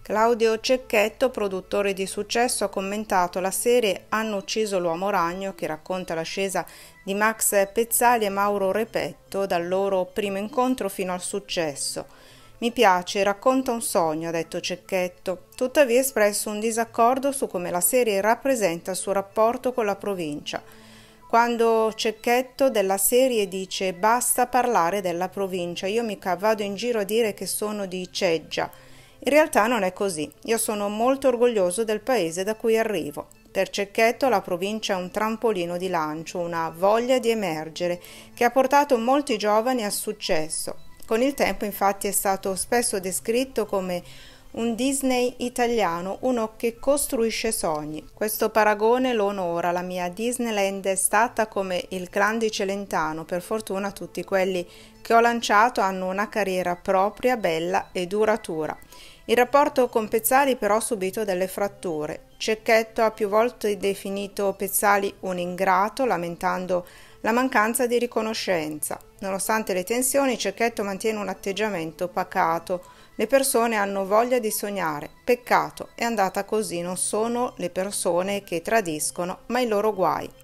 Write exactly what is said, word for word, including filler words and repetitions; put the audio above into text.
Claudio Cecchetto, produttore di successo, ha commentato la serie Hanno ucciso l'uomo ragno, che racconta l'ascesa di Max Pezzali e Mauro Repetto dal loro primo incontro fino al successo. Mi piace, racconta un sogno, ha detto Cecchetto, tuttavia ha espresso un disaccordo su come la serie rappresenta il suo rapporto con la provincia. Quando Cecchetto della serie dice basta parlare della provincia, io mica vado in giro a dire che sono di Ceggia. In realtà non è così, io sono molto orgoglioso del paese da cui arrivo. Per Cecchetto la provincia è un trampolino di lancio, una voglia di emergere, che ha portato molti giovani al successo. Con il tempo infatti è stato spesso descritto come un Disney italiano, uno che costruisce sogni. Questo paragone lo onora, la mia Disneyland è stata come il Grande Celentano, per fortuna tutti quelli che ho lanciato hanno una carriera propria, bella e duratura. Il rapporto con Pezzali però ha subito delle fratture. Cecchetto ha più volte definito Pezzali un ingrato, lamentando la mancanza di riconoscenza. Nonostante le tensioni, Cecchetto mantiene un atteggiamento pacato. Le persone hanno voglia di sognare. Peccato, è andata così, non sono le persone che tradiscono, ma i loro guai.